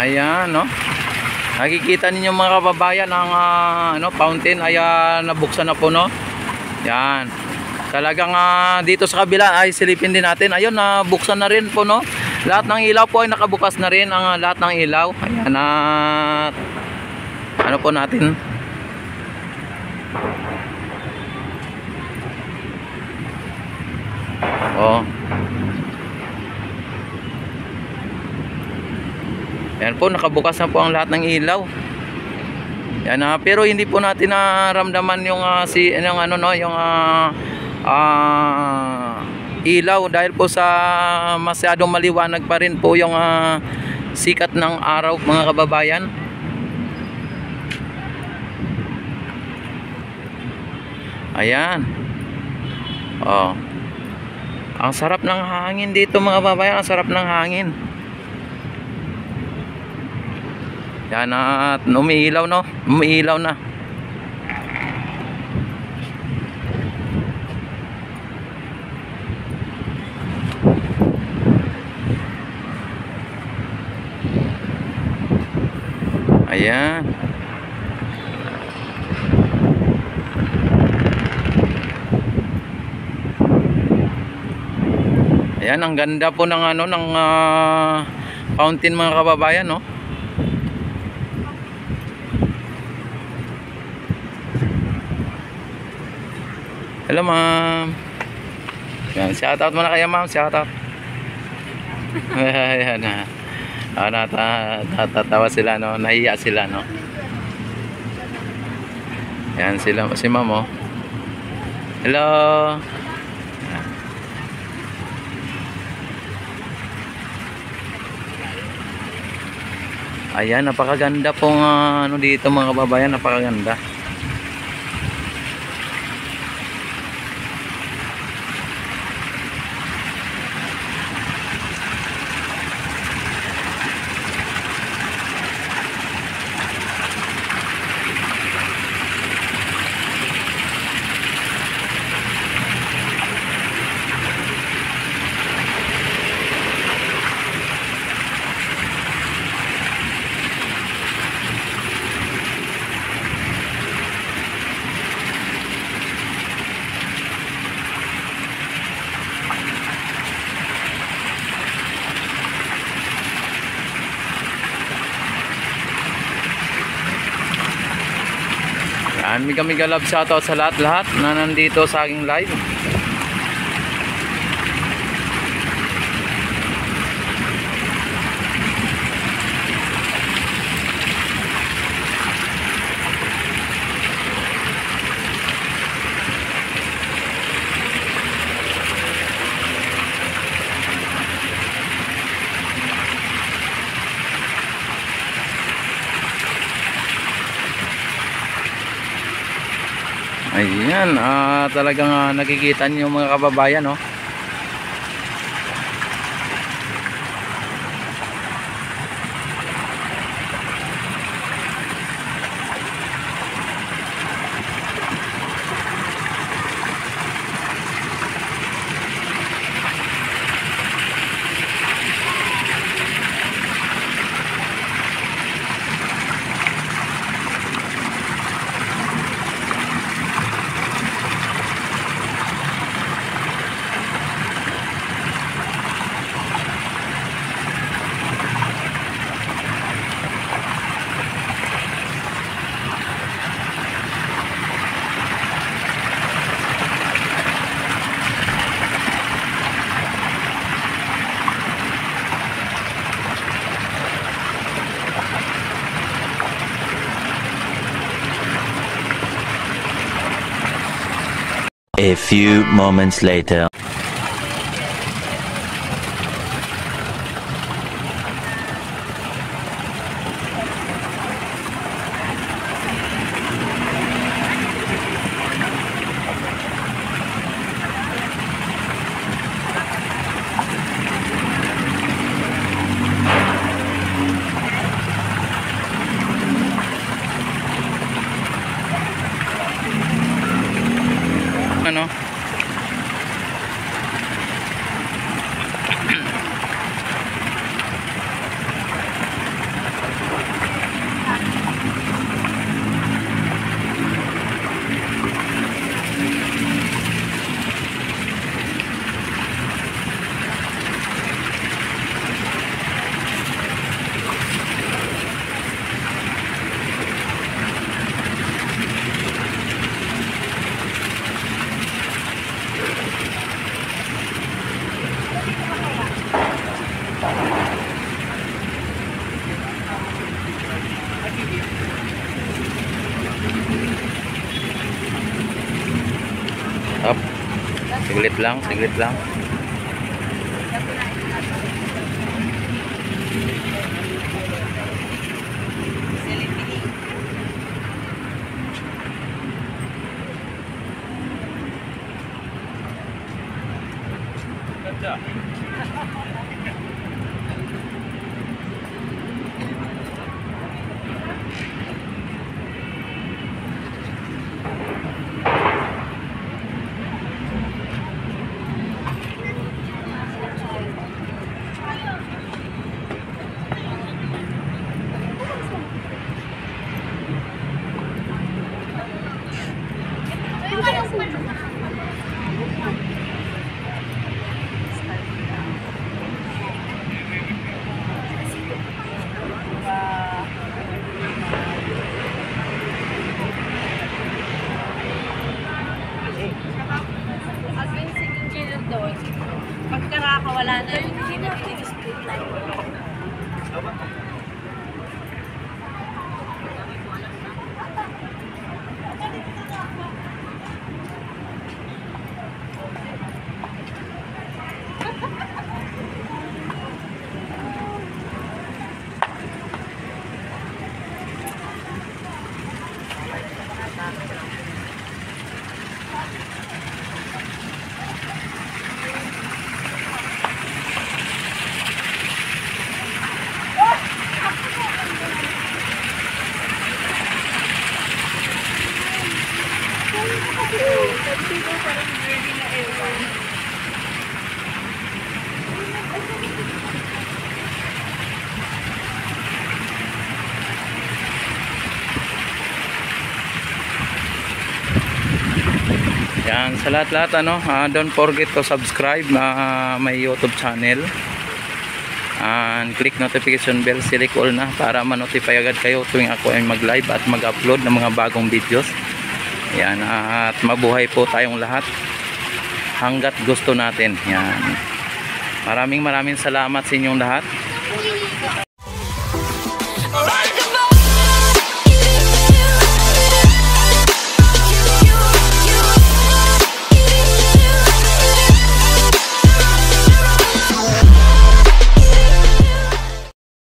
Ayan, no? Nakikita ninyo mga kababayan ang fountain ay nabuksan na po, no? Yan. Talagang dito sa kabila ay silipin din natin. Ayun, nabuksan na rin po, no? Lahat ng ilaw po ay nakabukas na rin, ang lahat ng ilaw. Ayan, ano po natin? Oh. Yan po, nakabukas na po ang lahat ng ilaw. Yan, pero hindi po natin naramdaman yung ilaw dahil po sa masyadong maliwanag pa rin po yung sikat ng araw, mga kababayan. Ayan. Oh. Ang sarap ng hangin dito, mga kababayan, ang sarap ng hangin. Yan, at umiilaw, no? Umiilaw na. Ayan. Ayan, ang ganda po ng fountain, mga kababayan, no? Hello, ma'am. Yan, shout out muna kayo, ma'am. Shout out. Ayan na. Natatawa sila, no? Nahiya sila, no? Yan sila, si ma'am, oh. Hello. Ayan, napakaganda pong dito, mga kababayan, napakaganda. Mega love shoutout sa lahat na nandito sa aking live. Ayan, talagang nakikita niyo, mga kababayan, no? A few moments later. Siglit lang, siglit lang. Pagka nakakawala na yun, hindi na street light. Yan, sa lahat-lahat ano, don't forget to subscribe my YouTube channel. And click notification bell, select all na para ma-notify agad kayo tuwing ako ay mag-live at mag-upload ng mga bagong videos. Yan, at mabuhay po tayong lahat hanggat gusto natin. Yan. Maraming salamat sa inyong lahat.